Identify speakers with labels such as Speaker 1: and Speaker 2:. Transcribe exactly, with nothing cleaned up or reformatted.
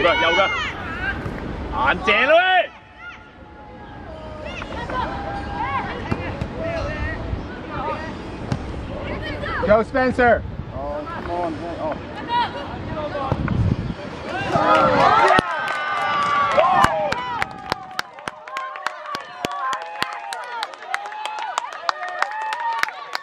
Speaker 1: 嘅有嘅，硬正啦喂！
Speaker 2: Go Spencer!
Speaker 3: Oh, come on. Oh.